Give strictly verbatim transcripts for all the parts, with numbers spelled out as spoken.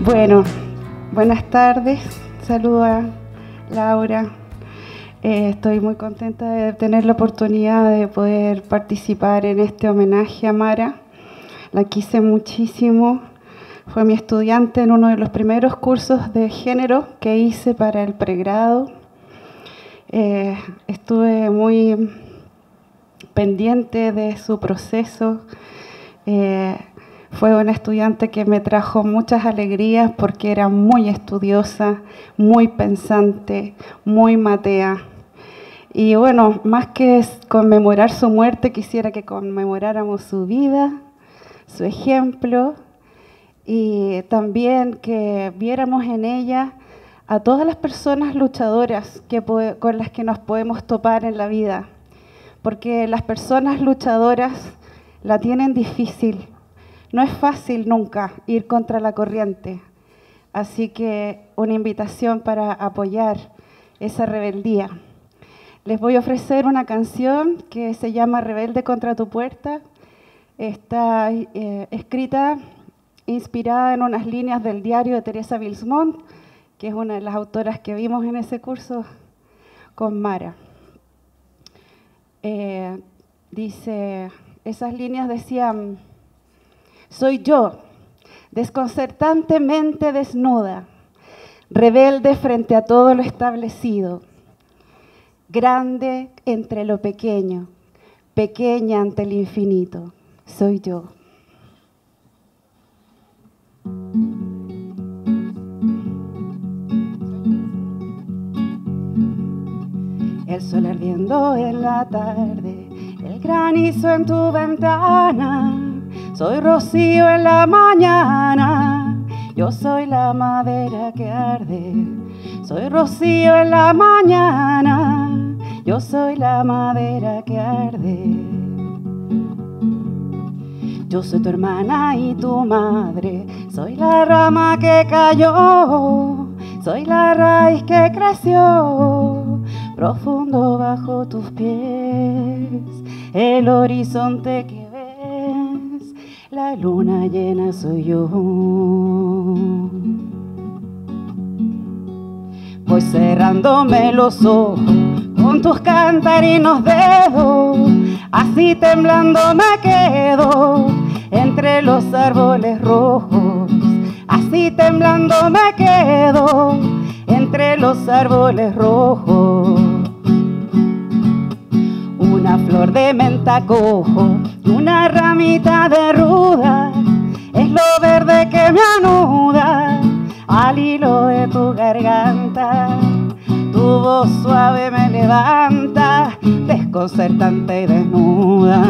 Bueno, buenas tardes. Saludo a Laura. Eh, estoy muy contenta de tener la oportunidad de poder participar en este homenaje a Mara. La quise muchísimo. Fue mi estudiante en uno de los primeros cursos de género que hice para el pregrado. Eh, estuve muy pendiente de su proceso. Eh, fue una estudiante que me trajo muchas alegrías porque era muy estudiosa, muy pensante, muy matea. Y bueno, más que conmemorar su muerte, quisiera que conmemoráramos su vida, su ejemplo, y también que viéramos en ella a todas las personas luchadoras que, con las que nos podemos topar en la vida. Porque las personas luchadoras la tienen difícil. No es fácil nunca ir contra la corriente. Así que una invitación para apoyar esa rebeldía. Les voy a ofrecer una canción que se llama Rebelde contra tu puerta. Está eh, escrita, inspirada en unas líneas del diario de Teresa Bilsmont, que es una de las autoras que vimos en ese curso con Mara. Eh, dice, esas líneas decían: soy yo, desconcertantemente desnuda, rebelde frente a todo lo establecido, grande entre lo pequeño, pequeña ante el infinito, soy yo. El sol ardiendo en la tarde, el granizo en tu ventana, soy rocío en la mañana, yo soy la madera que arde. Soy rocío en la mañana, yo soy la madera que arde. Yo soy tu hermana y tu madre, soy la rama que cayó, soy la raíz que creció profundo bajo tus pies, el horizonte que ves, la luna llena soy yo. Voy cerrándome los ojos con tus cantarinos dedos, así temblando me quedo entre los árboles rojos, así temblando me quedo entre los árboles rojos. Una flor de menta cojo y una ramita de ruda es lo verde que me anuda al hilo de tu garganta. Tu voz suave me levanta, desconcertante y desnuda.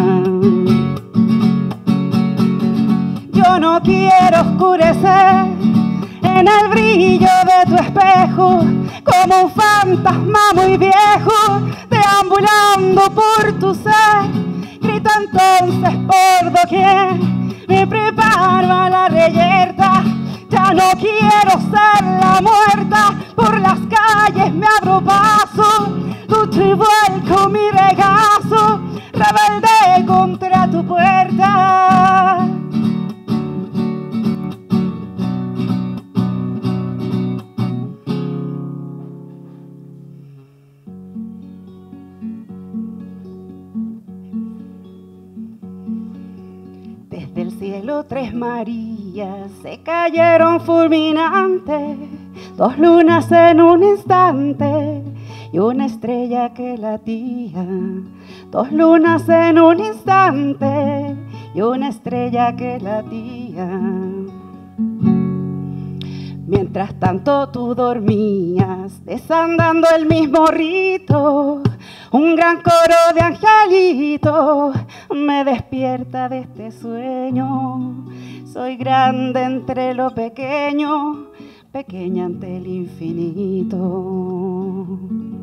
Yo no quiero oscurecer en el brillo de tu espejo, como un fantasma muy viejo, deambulando por tu ser. Grito entonces por doquier, me preparo a la reyerta. Ya no quiero ser la muerta, por las calles me abro paso, lucho y vuelco mi regazo, rebelde contra tu puerta. Desde el cielo tres Marías se cayeron fulminantes, dos lunas en un instante y una estrella que latía. Dos lunas en un instante y una estrella que latía. Mientras tanto tú dormías, desandando el mismo rito, un gran coro de angelitos me despierta de este sueño. Soy grande entre lo pequeño, pequeña ante el infinito.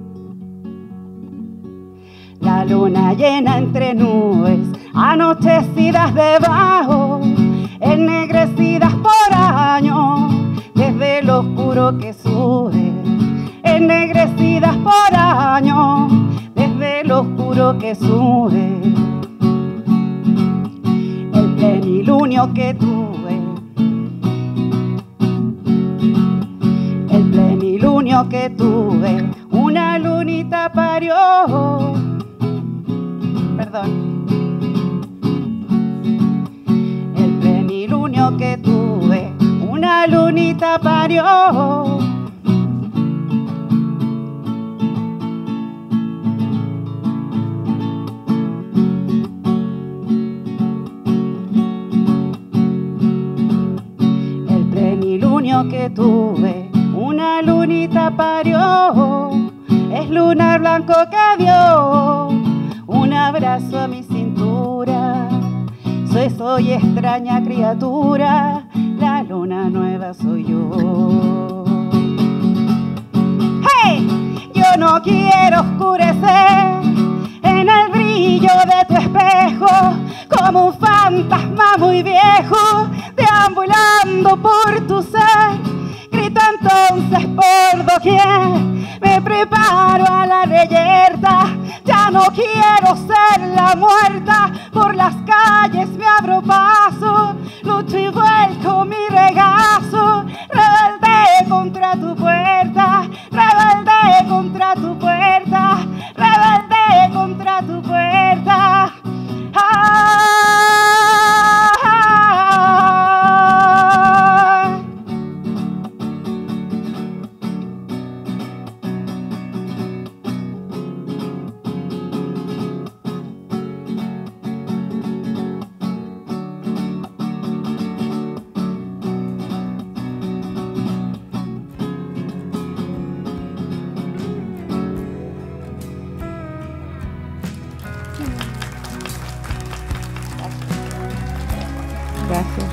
La luna llena entre nubes, anochecidas debajo, ennegrecidas por años, desde lo oscuro que sube, ennegrecidas por años, desde lo oscuro que sube. El plenilunio que tuve plenilunio que tuve, una lunita parió. Perdón. El plenilunio que tuve, una lunita parió. El plenilunio que tuve, una lunita parió. Es lunar blanco que dio un abrazo a mi cintura. Soy, soy extraña criatura, la luna nueva soy yo. ¡Hey! Yo no quiero oscurecer en el brillo de tu espejo, como un fantasma muy viejo, deambulando por tu ser. Grito entonces por doquier, me preparo a la reyerta. Ya no quiero ser la muerta, por las calles me abro paso, lucho y vuelco mi regazo. Rebelde contra tu puerta, rebelde contra tu puerta, rebelde contra tu puerta. ¡Ah! Gracias.